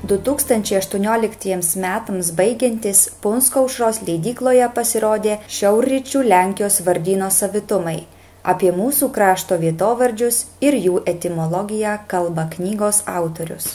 2018 metams baigiantis Punsko aušros leidykloje pasirodė Šiaurryčių Lenkijos vardyno savitumai. Apie mūsų krašto vietovardžius ir jų etimologiją kalba knygos autorius.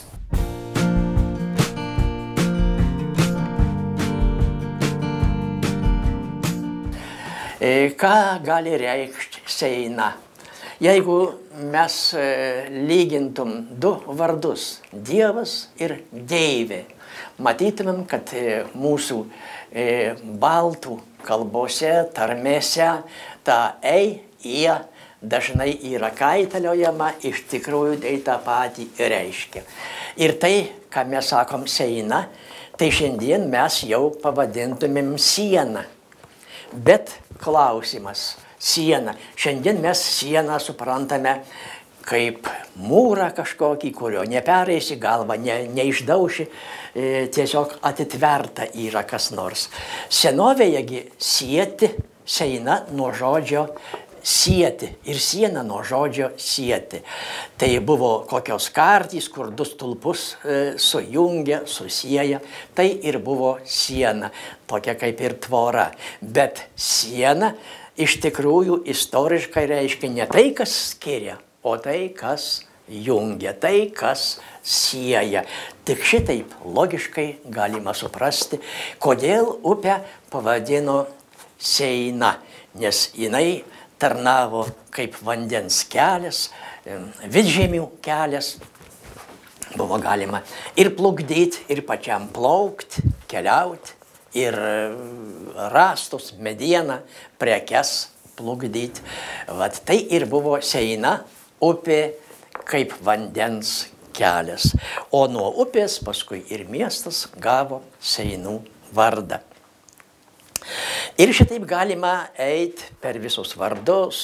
Ką gali reikšti seina? Jeigu mes lygintum du vardus, Dievas ir Deivė, matytumėm, kad mūsų baltų kalbose, tarmėse ta ei, jie dažnai yra kaitaliojama, iš tikrųjų tai tą patį reiškia. Ir tai, ką mes sakom seina, tai šiandien mes jau pavadintumėm sieną. Bet klausimas, siena. Šiandien mes sieną suprantame kaip mūrą kažkokį, kurio nepereisi galvą, neišdauši, tiesiog atitverta yra kas nors. Senovėjegi sieti, seina nuo žodžio sieti ir siena nuo žodžio sieti. Tai buvo kokios kartys, kur du stulpus sujungia, susieja, tai ir buvo siena, tokia kaip ir tvora. Bet siena iš tikrųjų istoriškai reiškia ne tai, kas skiria, o tai, kas jungia, tai, kas sieja. Tik šitaip logiškai galima suprasti, kodėl upę pavadino seina, nes jinai tarnavo kaip vandens kelias, vidzžemių kelias. Buvo galima ir plukdyti, ir pačiam plaukti, keliauti, ir rąstus, medieną, prekes plukdyti. Vat tai ir buvo seina, upė kaip vandens kelias. O nuo upės paskui ir miestas gavo seinų vardą. Ir šitaip galima eiti per visus vardus,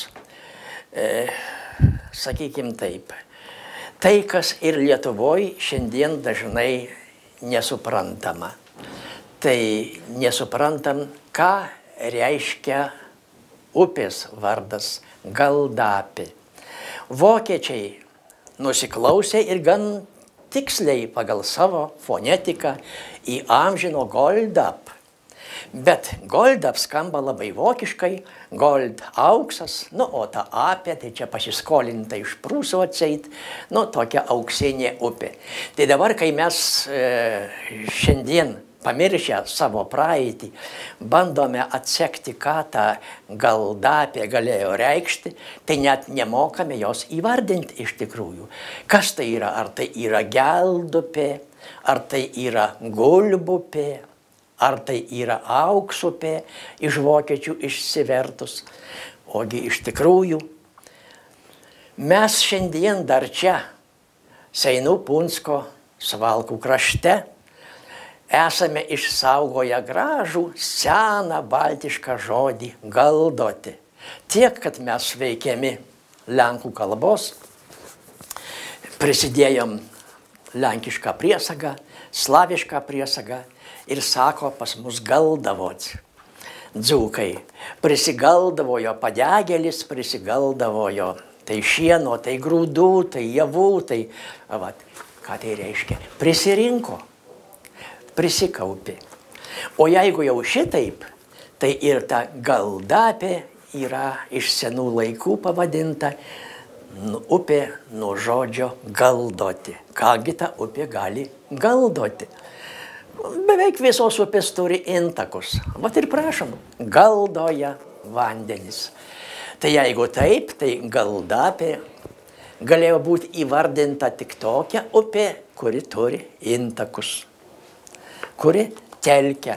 sakykim taip. Tai, kas ir Lietuvoje šiandien dažnai nesuprantama. Tai nesuprantam, ką reiškia upės vardas Galdapė. Vokiečiai nusiklausė ir gan tiksliai pagal savo fonetiką įamžino Goldap. Bet Goldap skamba labai vokiškai, gold auksas, o ta apė, tai čia pasiskolinta iš Prūsų atseit, tokia auksinė upė. Tai dabar, kai mes šiandien pamiršę savo praeitį, bandome atsekti, ką ta Galdapė galėjo reikšti, tai net nemokame jos įvardinti iš tikrųjų. Kas tai yra? Ar tai yra Geldupė, ar tai yra Gulbupė, ar tai yra Auksupė iš vokiečių išsivertus. Ogi iš tikrųjų, mes šiandien dar čia, Seinų Punsko Suvalkų krašte, esame išsaugoję gražų, seną baltišką žodį galdoti. Tiek, kad mes veikiami lenkų kalbos, prisidėjom lenkišką priesagą, slavišką priesagą ir sako pas mus galdavot. Dzūkai prisigaldavojo padegėlis, prisigaldavojo tai šieno, tai grūdų, tai javų, tai ką tai reiškia? Prisirinko. Prisikaupė. O jeigu jau šitaip, tai ir ta Galdapė yra iš senų laikų pavadinta upė nuo žodžio galdoti. Kągi ta upė gali galdoti? Beveik visos upės turi intakus. Vat ir prašom, galdoja vandenis. Tai jeigu taip, tai Galdapė galėjo būti įvardinta tik tokia upė, kuri turi intakus, kuri telkia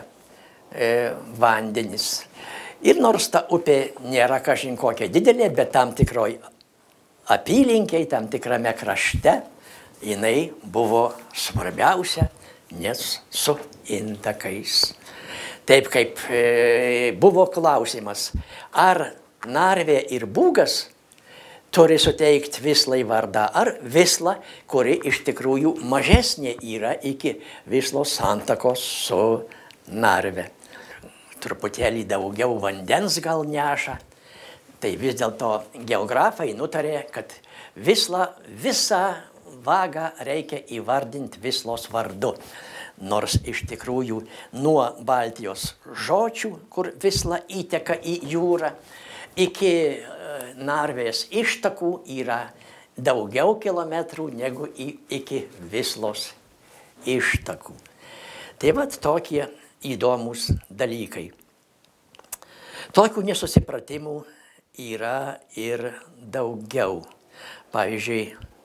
vandenis. Ir nors ta upė nėra kažin kokia didelė, bet tam tikroj apylinkiai, tam tikrame krašte, jinai buvo svarbiausia, nes su intakais. Taip kaip buvo klausimas, ar Narvė ir Būgas turi suteikti Vislai vardą, ar Visla, kuri iš tikrųjų mažesnė yra iki Vislos santakos su Narve. Truputėlį daugiau vandens gal neša, tai vis dėlto geografai nutarė, kad Visla visą vagą reikia įvardinti Vislos vardu. Nors iš tikrųjų nuo Baltijos žočių, kur Visla įteka į jūrą, iki Narvės ištakų yra daugiau kilometrų negu iki Vislos ištakų. Tai vat tokie įdomus dalykai. Tokių nesusipratimų yra ir daugiau. Pavyzdžiui,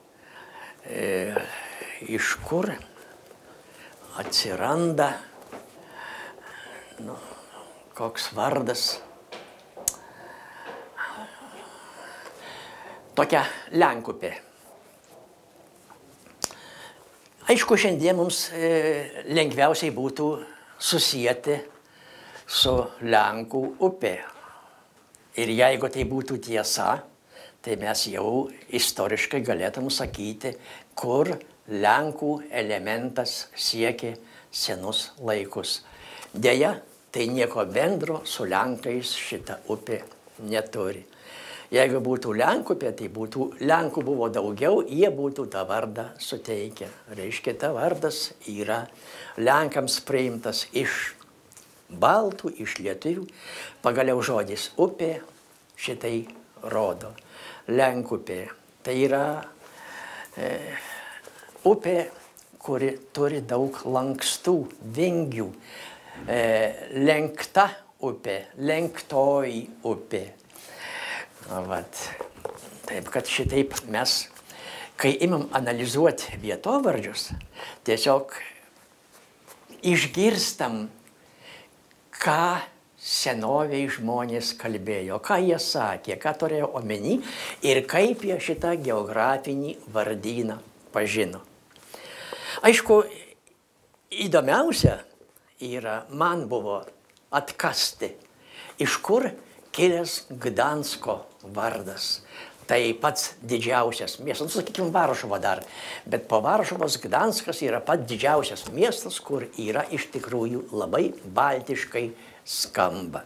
iš kur atsiranda koks vardas, tokia Lenkupė. Aišku, šiandien mums lengviausiai būtų susijęti su Lenkų upė. Ir jeigu tai būtų tiesa, tai mes jau istoriškai galėtum sakyti, kur Lenkų elementas siekė senus laikus. Deja, tai nieko bendro su Lenkais šita upė neturi. Jeigu būtų Lenkupė, tai būtų Lenkų buvo daugiau, jie būtų tą vardą suteikę. Reiškia, ta vardas yra Lenkams priimtas iš baltų, iš lietuvių. Pagaliau žodis upė šitai rodo. Lenkupė. Tai yra upė, kuri turi daug lankstų, vingių. Lenkta upė, lenktoji upė. Vat. Taip, kad šitaip mes, kai imam analizuoti vietovardžius, tiesiog išgirstam, ką senoviai žmonės kalbėjo, ką jie sakė, ką turėjo omeny ir kaip jie šitą geografinį vardyną pažino. Aišku, įdomiausia yra, man buvo atkasti, iš kur kilęs Gdansko vardas. Tai pats didžiausias miestas, sakykime, Varšuva dar, bet po Varšuvos Gdanskas yra pats didžiausias miestas, kur yra iš tikrųjų labai baltiškai skamba.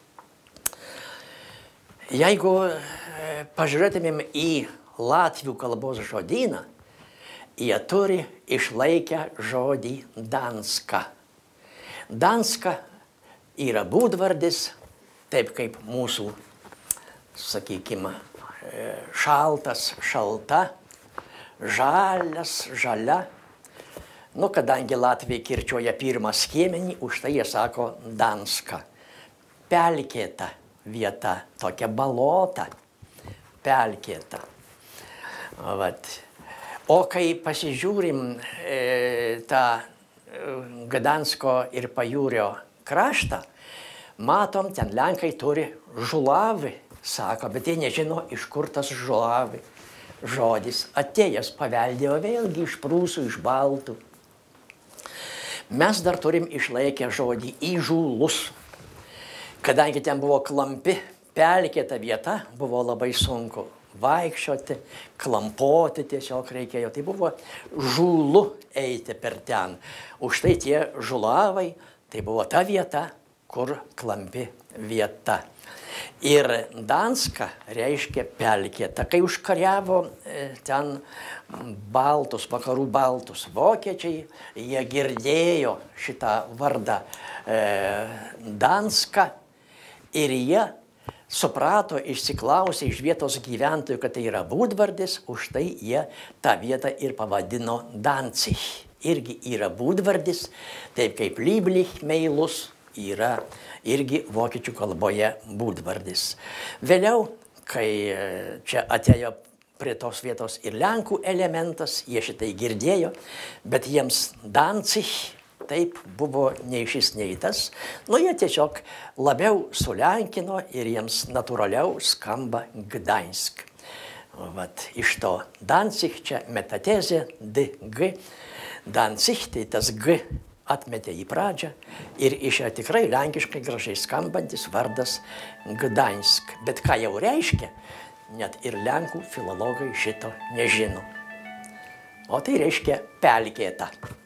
Jeigu pažiūrėtumėm į latvių kalbos žodyną, jie turi išlaikę žodį Danska. Danska yra būdvardis, taip kaip mūsų, sakykime, šaltas, šalta, žalias, žalia. Kadangi Latvija kirčiuoja pirmą skiemenį, už tai jie sako Danska. Pelkėta vieta, tokia balota, pelkėta. Vat. O kai pasižiūrim tą Gdansko ir Pajūrio kraštą, matom, ten Lenkai turi žulavį, sako, bet jie nežino, iš kur tas žulavį žodis atėjęs, paveldėjo vėlgi iš prūsų, iš baltų. Mes dar turim išlaikę žodį įžūlus. Kadangi ten buvo klampi, pelkėta vieta, buvo labai sunku vaikščioti, klampoti tiesiog reikėjo. Tai buvo žūlu eiti per ten. Už tai tie žulavai, tai buvo ta vieta, kur klampi vieta. Ir Danska reiškia pelkėta. Kai užkariavo ten baltus, vakarų baltus vokiečiai, jie girdėjo šitą vardą Danska ir jie suprato, išsiklausė iš vietos gyventojų, kad tai yra būdvardis, už tai jie tą vietą ir pavadino Danzig. Irgi yra būdvardis, taip kaip Lieblich, meilus, yra irgi vokiečių kalboje būdvardis. Vėliau, kai čia atėjo prie tos vietos ir Lenkų elementas, jie šitai girdėjo, bet jiems Danzig taip buvo nei šis, nei tas. Jie tiesiog labiau sulenkino ir jiems natūraliau skamba Gdańsk. Vat iš to Danzig čia metatezė, DG. Danzig, tai tas G atmetė į pradžią ir išėjo tikrai lenkiškai gražiai skambantis vardas Gdańsk. Bet ką jau reiškia, net ir Lenkų filologai šito nežino. O tai reiškia pelkėta.